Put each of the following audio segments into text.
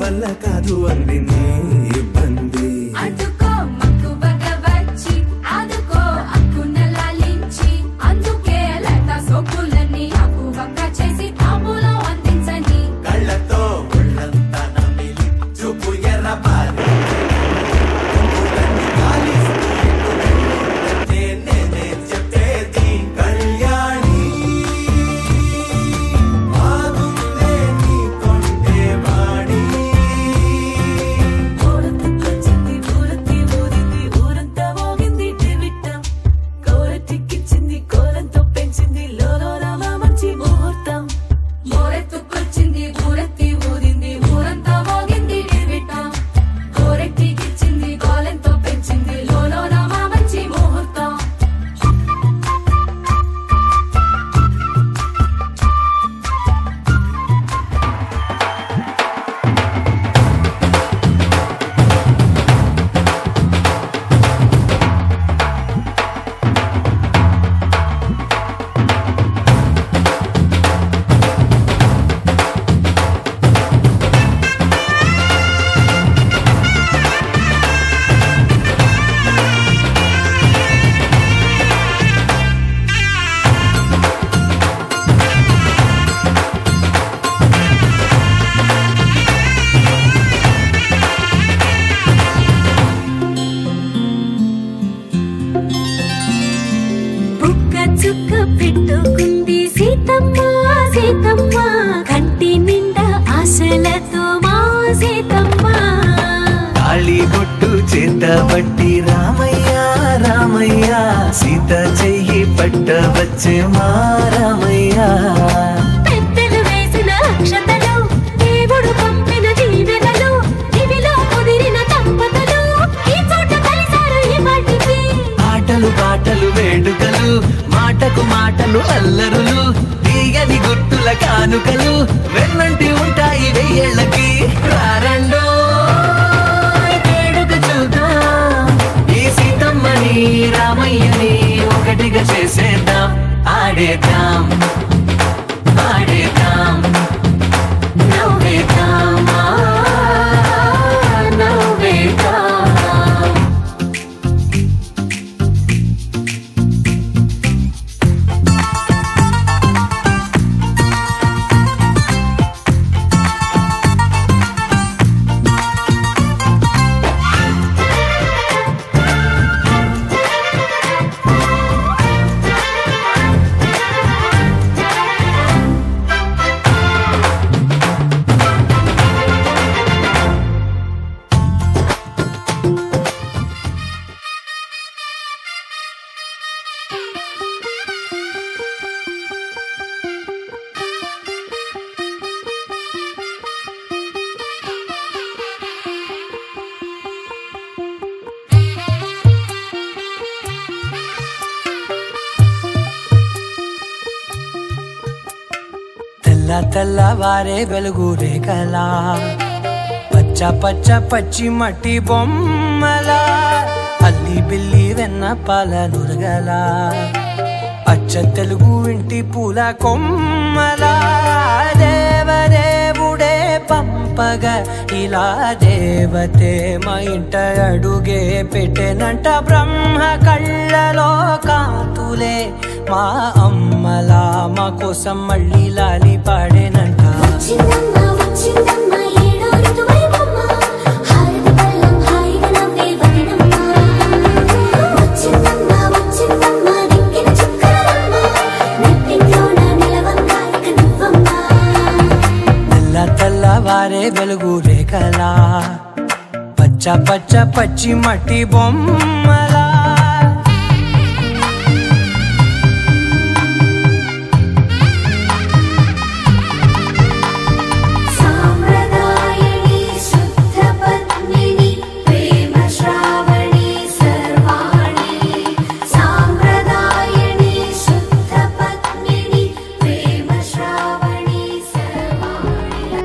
వల్ల కాదు అంది నీ ఇబ్బంది అదుకో మక్కువగా వచ్చి అదుకో అక్కునలా లించి అందుకే లత సోకులని అక్కువగా చేసి తాంబూలం అందించని కళ్ళతో ఒళ్ళంతా నమిలి చూపు ఎర్రబారి నేనే చెప్పేది కళ్యాణి బాగుందే నీ కొంటే వాడి ఊరంతకొచ్చింది ఊరంతి ఊరింది ఊరంతా మోగింది టివిట్టం కోరటిక్కిచ్చింది కోలంతో పెంచింది లోలోన మంచి ముహూర్తం మోరెత్తుకొచ్చింది ఊరెత్తి ఊరింది ఊరంతా మోగింది టివిట్టం కోరెట్టికిచ్చింది కోలెంతో పెంచింది లోలోన మంచి ముహూర్తం బుక్క చుక్క పెట్టుకుంది సీతమ్మ సీతమ్మ కంటి నిండా ఆశలతో మా సీతమ్మ తాళి బొట్టు చేతబట్టి రామయ్య రామయ్య సీత చెయ్యి పట్ట వచ్చే మా రామయ్య పెద్దలు వేసిన అక్షతలు దేవుడు పంపిన దీవెనలు ఇవిలో కుదిరిన దంపతులు ఈ చోట కలిసారు ఈ వాటికి ఆటలు పాటలు వేడుకలు మాటకు మాటలు అల్లరులు తీయని గుర్తుల కానుకలు వెన్నంటి ఉంటాయి వెయ్యేళ్ళకి రారండో వేడుక చూద్దాం ఈ సీతమ్మని రామయ్యని ఒకటిగా చేసేద్దాం ఆడేద్దాం ఆడేద్దాం నవ్వేద్దాం నవ్వేద్దాం తెల్లవారే వెలుగు రేఖలా పచ్చ పచ్చ పచ్చి మట్టి బొమ్మలా అల్లి బిల్లి వెన్న పాల నురగలా అచ్చ తెలుగు ఇంటి పూల కొమ్మలా దేవదేవుడే పంపగా ఇలా దేవతే మా ఇంట అడుగే పెట్టెనంట బ్రహ్మ కళ్ళలో కాంతులే మా అమ్మలా మా కోసం మళ్ళీ లాలి పాడేనంట వచ్చిందమ్మ వచ్చిందమ్మ ఏడో ఋతువైవమ్మ హారతి పళ్ళం హాయిగా నవ్వే వదనమ్మ వచ్చిందమ్మ వచ్చిందమ్మ దిక్కిన చుక్కలమ్మ నెట్టింట్లోన నిలవంగా ఇక నువ్వమ్మ తెల్లవారే వెలుగు రేఖలా పచ్చ పచ్చ పచ్చి మట్టి బొమ్మలా సాంప్రదాయని శుద్ధ పద్మిని ప్రేమ శ్రావణి సర్వాణి సాంప్రదాయని శుద్ధ పద్మిని ప్రేమ శ్రావణి సర్వాణి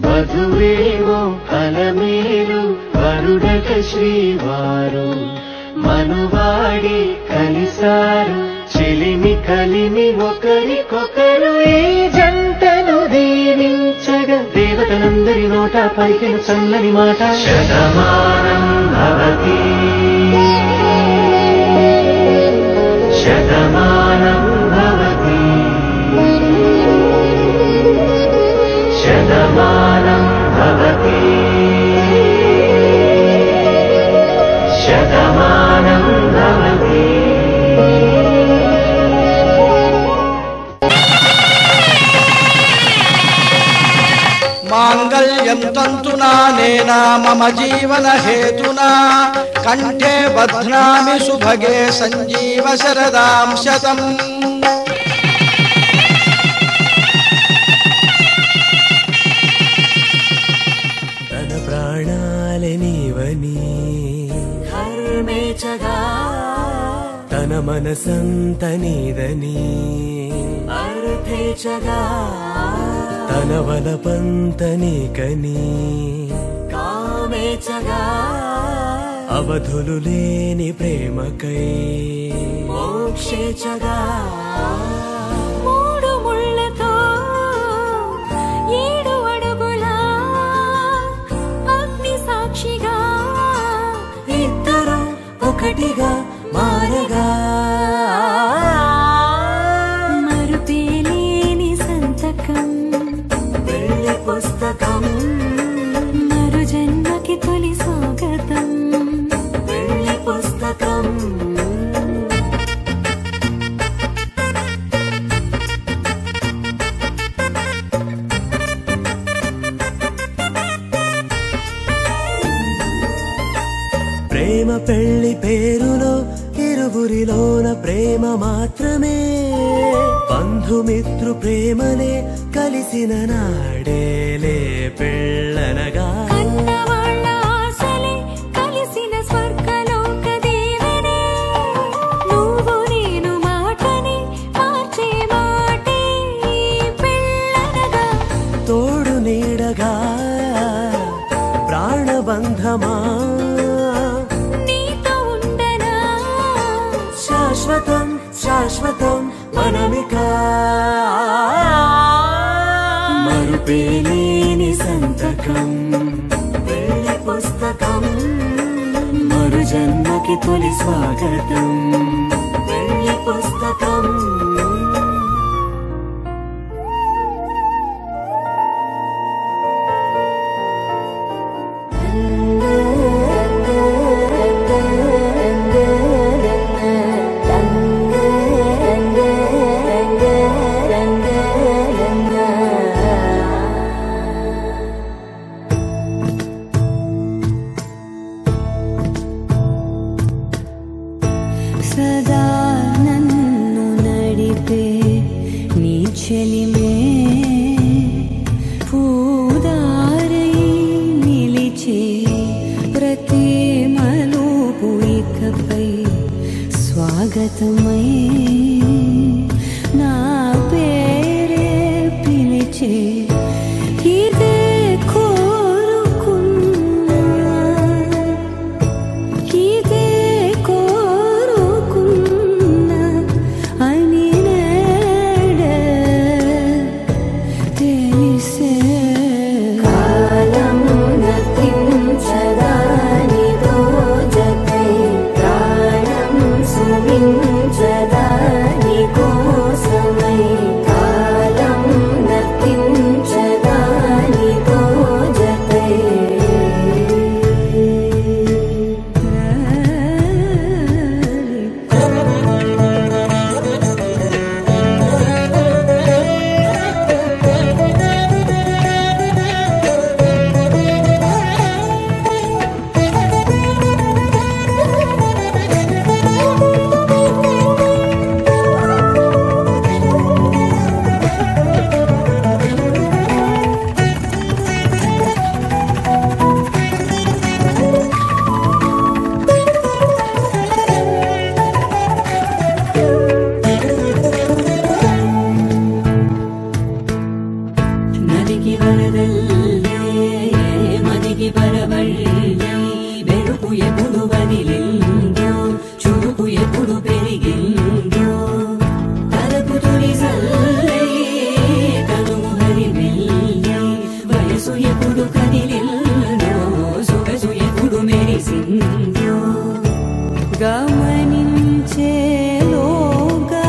వధువేవో అలమేలు వరుడక శ్రీవారు మనువాడి కలిసారు చెలిమి కలిమి ఒకరికొకరు ఈ జంటను దీవించగా దేవతలందరి నోట పలికిన చల్లని మాట శతమానం భవతి శతమానం భవతి శతమానం భవతి శతమానం భవతి మాంగళ్యం తంతునా నేనా మమ జీవన హేతునా కంఠే బధ్నామి సుభగే సంజీవ శరదాం శతం తన ప్రాణాలే నీవని హర్మేచగా తన మనసంత నీదని అర్థేచగా తన వలపంత నీకని కామేచగా అవధులు లేని ప్రేమకై మోక్షేచగా మూడు ముళ్ళతో 7 అడుగుల అగ్ని సాక్షిగా ఇద్దరు ఒకటిగా మారగా మరుపేలేని సంతకం వెళ్ళి పుస్తకం మరు జన్మకి తొలి స్వాగతం వెళ్ళి పుస్తకం ప్రేమ పెళ్లి పేరులో ఇరువురిలోన ప్రేమ మాత్రమే బంధుమిత్రు ప్రేమనే కలిసిన నాడేలే పెళ్ళనగా కన్నవాళ్ళ ఆశలే కలిసిన స్వర్గలోక దేవనే నువ్వు నేను మాటని మార్చే మాటే పెళ్ళనగా తోడు నీడగా ప్రాణబంధమా నీతో ఉండనా శాశ్వతం శాశ్వతం మనమిక మరుపేలేని సంతకం వెళ్ళి పుస్తకం మరు జన్మకి తొలి స్వాగతం వెళ్ళి పుస్తకం సదా నన్ను నడిపే నీ చెలిమే పూదారై నిలిచే ప్రతి మలుపు ఇకపై స్వాగతమై నా పేరే పిలిచే ఇదే కోరుకున్నా ఇదే కోరుకున్నా అని నేడే తెలిసే కాలం నతించదానితో జతై ప్రాణం సువించదాని కోసమై కాలం నతించ తెలిసిందో గమనించేలోగా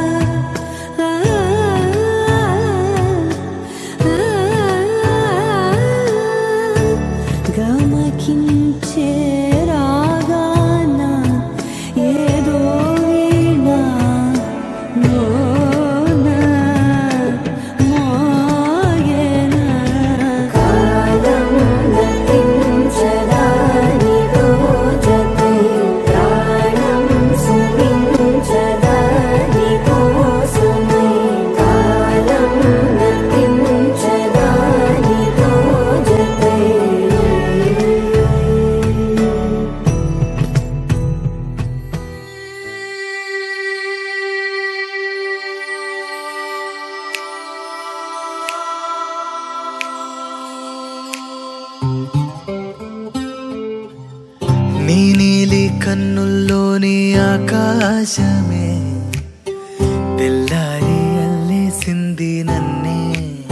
గమకించే రాగాన ఏదో వీణా మోనా మోయేనా కాలం నటించదానితో జతే ప్రాణం సుమించదాని కోసమై కాలం నటించదానితో జతే నీ నీలి కన్నుల్లోని ఆకాశమే తెల్లారి అల్లేసింది నన్నే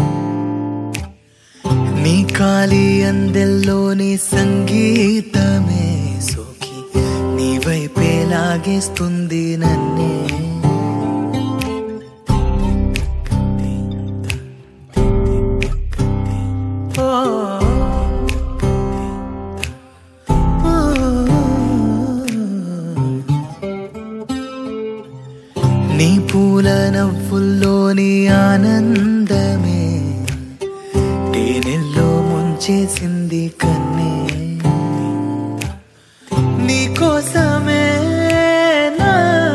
నీ కాలి అందెల్లోని సంగీతమే సోకి నీ వైపే లాగేస్తుంది నన్నే నీ పూల నవ్వుల్లోని ఆనందమే తేనెల్లో ముంచేసింది కన్నే నీ కోసమే నా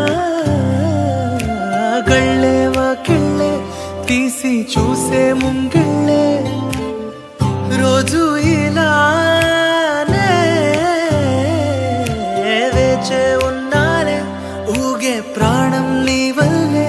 గళ్ళే వాకిళ్ళే తీసి చూసే ముంగిళ్ళే రోజు ఇలానే వేచే ఉన్నానే ఊగే ప్రాణం నీ వల్లే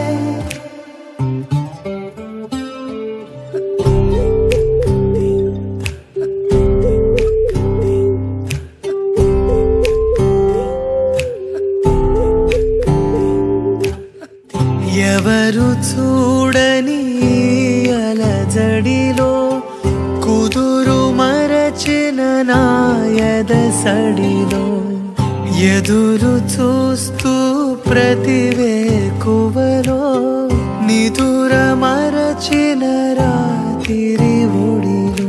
ఎవరు చూడని అలజడిలో కుదురు మరచిన నాయద సడిలో ఎదురు చూస్తూ ప్రతివేకువలో నిదుర మరచిన రాత్రి ఒడిలో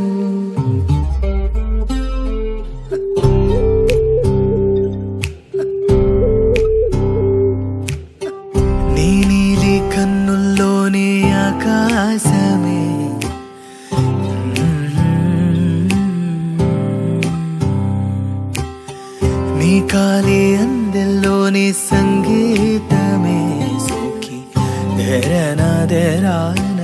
నీ నీలి కన్నుల్లోని ఆకాశమే నీ కాలి అందెల్లోని సంగీతమే సోకి తెరనా